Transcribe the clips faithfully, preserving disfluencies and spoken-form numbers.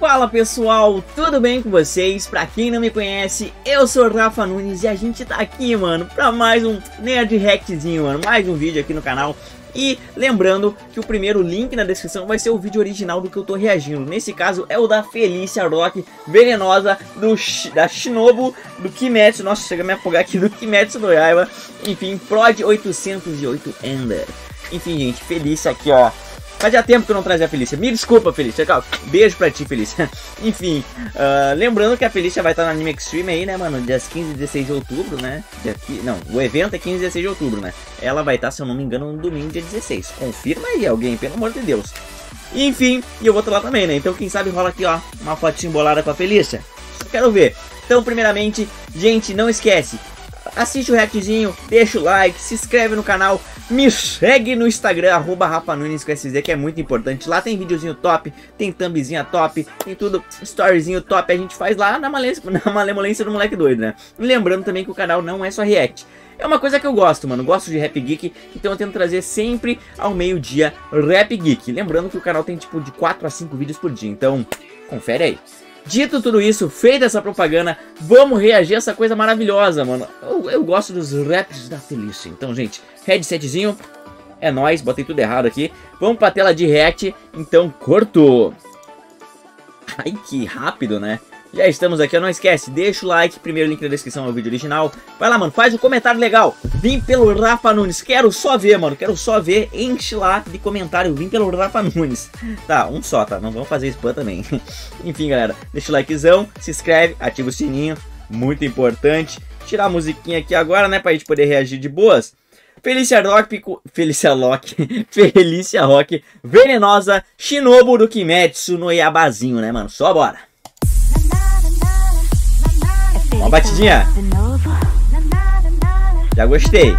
Fala pessoal, tudo bem com vocês? Pra quem não me conhece, eu sou o Rafa Nunes e a gente tá aqui, mano, pra mais um Nerd Reactzinho, mano, mais um vídeo aqui no canal. E lembrando que o primeiro link na descrição vai ser o vídeo original do que eu tô reagindo. Nesse caso é o da Felícia Rock Venenosa, do, da Shinobu, do Kimetsu. Nossa, chega a me afogar aqui, do Kimetsu no Yaiba. Enfim, Prod oitocentos e oito Ender. Enfim, gente, Felícia aqui, ó. Fazia tempo que eu não trazia a Felícia. Me desculpa, Felícia. Beijo pra ti, Felícia. Enfim, uh, lembrando que a Felícia vai estar no Anime Extreme aí, né, mano? Dias quinze e dezesseis de outubro, né? Dia... Não, o evento é quinze e dezesseis de outubro, né? Ela vai estar, se eu não me engano, no domingo, dia dezesseis. Confirma aí alguém, pelo amor de Deus. Enfim, e eu vou estar lá também, né? Então, quem sabe rola aqui, ó, uma fotinha bolada com a Felícia. Quero ver. Então, primeiramente, gente, não esquece. Assiste o reactzinho, deixa o like, se inscreve no canal, me segue no Instagram, arroba Rafa Nunes com S Z, que é muito importante. Lá tem videozinho top, tem thumbzinha top, tem tudo, storyzinho top, a gente faz lá na, malência, na malemolência do moleque doido, né? E lembrando também que o canal não é só react. É uma coisa que eu gosto, mano, gosto de Rap Geek, então eu tento trazer sempre ao meio-dia Rap Geek. Lembrando que o canal tem tipo de quatro a cinco vídeos por dia, então confere aí. Dito tudo isso, feita essa propaganda, vamos reagir a essa coisa maravilhosa, mano. Eu, eu gosto dos raps da Felícia. Então, gente, headsetzinho, é nóis, botei tudo errado aqui. Vamos pra tela de react, então corto. Ai, que rápido, né? Já estamos aqui, não esquece, deixa o like, primeiro link na descrição é o vídeo original. Vai lá, mano, faz um comentário legal. Vim pelo Rafa Nunes, quero só ver, mano, quero só ver, enche lá de comentário, vim pelo Rafa Nunes. Tá, um só, tá, não vamos fazer spam também. Enfim, galera, deixa o likezão, se inscreve, ativa o sininho, muito importante. Tirar a musiquinha aqui agora, né, pra gente poder reagir de boas. Felícia Rock, Felícia Rock, Felícia Rock, Venenosa, Shinobu do Kimetsu no Yaibazinho, né, mano, só bora. Uma batidinha. Já gostei.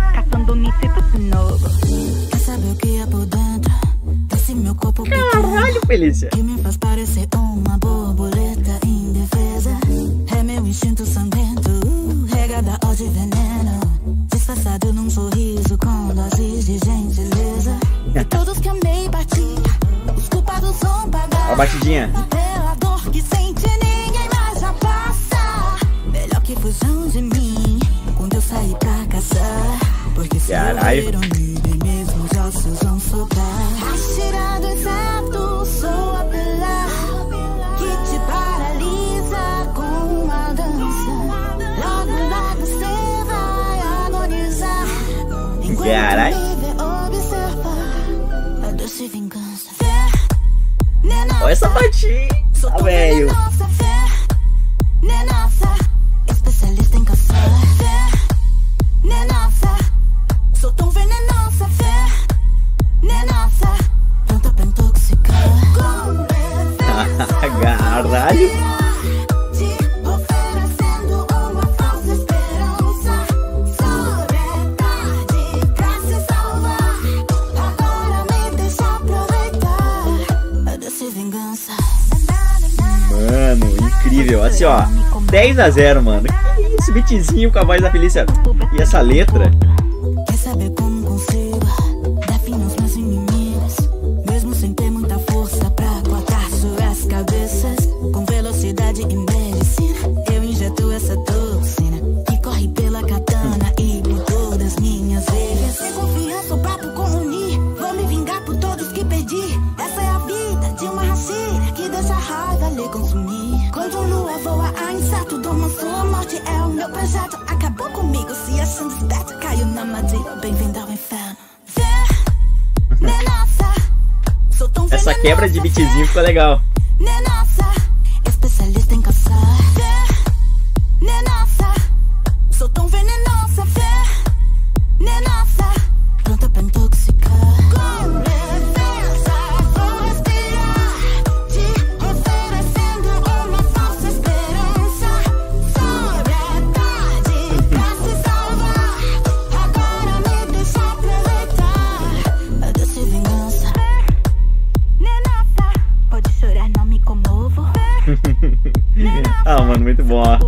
Caralho, Felícia. Que me faz parecer uma borboleta indefesa. É meu instinto sangrento, regada ao de veneno, disfarçado num sorriso com doses de gentileza. E todos que amei partir, os culpados vão pagar. Uma batidinha. Pela dor que sente, ninguém mais já passa. Melhor que fujam de mim quando eu saí pra caçar. Porque se caralho, eu ver mesmo os ossos vão sobrar. A tirar do inseto, sou a pilar que te paralisa com uma dança. Logo, logo você vai agonizar. Enquanto caralho, me vê observar a doce vingança. olha essa batida, velho. Especialista em caçar. Venenosa, sou tão venenosa. Venenosa, pronta pra intoxicar. Caralho. Te oferecendo uma falsa esperança. Sobre tarde pra se salvar. Agora me deixa aproveitar a doce vingança. Mano, incrível, assim ó, dez a zero, mano. Que isso, beatzinho com a voz da Felícia. E essa letra. Quer saber como consigo dar fim aos meus inimigos, mesmo sem ter muita força pra cortar suas cabeças? Com velocidade e medicina, eu injeto essa toxina que corre pela katana e por todas minhas veias. Sem confiança, o papo com unir, vou me vingar por todos que perdi. Essa é a vida de uma rasteira que deixa a raiva lhe consumir. Quando lua voa a inseto, doma sua morte é o meu projeto. Acabou comigo se achando esperto, caiu na armadilha, bem-vindo ao inferno. Venenosa, sou tão venenosa. Essa quebra de beatzinho ficou legal. Venenosa, especialista em caçar. Venenosa, sou tão venenosa. Venenosa, pronta pra intoxicar. Com leveza vou respirar, te oferecendo uma falsa esperança. Sobre a tarde pra se salvar. Agora me deixa aproveitar a doce vingança. Venenosa, pode chorar, não me comovo. Ah, mano, muito bom, ó.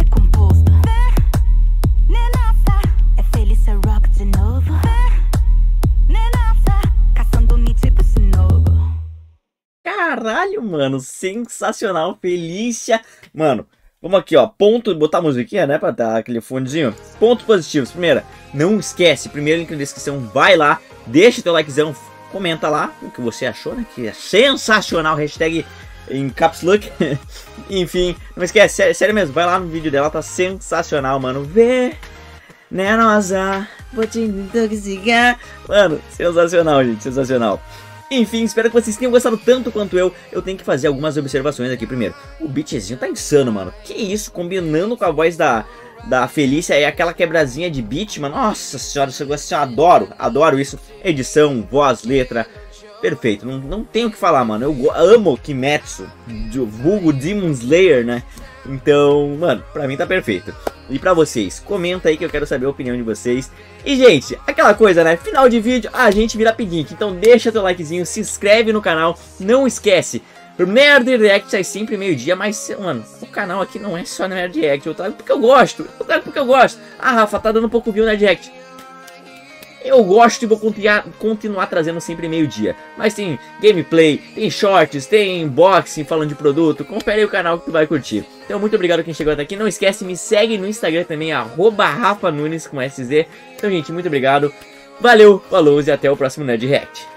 É Felícia Rock de novo. Caçando me tipo Shinobu. Caralho, mano, sensacional, Felícia. Mano, vamos aqui, ó, ponto, botar a musiquinha, né, pra dar aquele fundinho. Pontos positivos, primeira, não esquece, primeiro link na descrição, vai lá, deixa teu likezão, comenta lá o que você achou, né, que é sensacional, hashtag em caps lock. Enfim, não esquece, sério, sério mesmo, vai lá no vídeo dela, tá sensacional, mano, vê, né, nossa, vou te intoxicar. Mano, sensacional, gente, sensacional. Enfim, espero que vocês tenham gostado tanto quanto eu. Eu tenho que fazer algumas observações aqui primeiro. O beatzinho tá insano, mano. Que isso, combinando com a voz da, da Felícia e aquela quebrazinha de beat, mano. Nossa senhora, eu adoro, adoro isso. Edição, voz, letra, perfeito. Não, não tenho o que falar, mano. Eu amo Kimetsu, vulgo Demon Slayer, né? Então, mano, pra mim tá perfeito. E pra vocês, comenta aí que eu quero saber a opinião de vocês. E, gente, aquela coisa, né? Final de vídeo, a gente vira pedinte. Então deixa teu likezinho, se inscreve no canal. Não esquece, pro Nerd React sai sempre meio-dia. Mas, mano, o canal aqui não é só Nerd React. Eu trago porque eu gosto, eu trago porque eu gosto. Ah, Rafa, tá dando um pouco view no Nerd React. Eu gosto e vou continuar, continuar trazendo sempre meio-dia. Mas tem gameplay, tem shorts, tem unboxing falando de produto. Confere aí o canal que tu vai curtir. Então muito obrigado a quem chegou até aqui. Não esquece, me segue no Instagram também, arroba Rafa Nunes com S Z. Então, gente, muito obrigado. Valeu, falou e até o próximo Nerd React.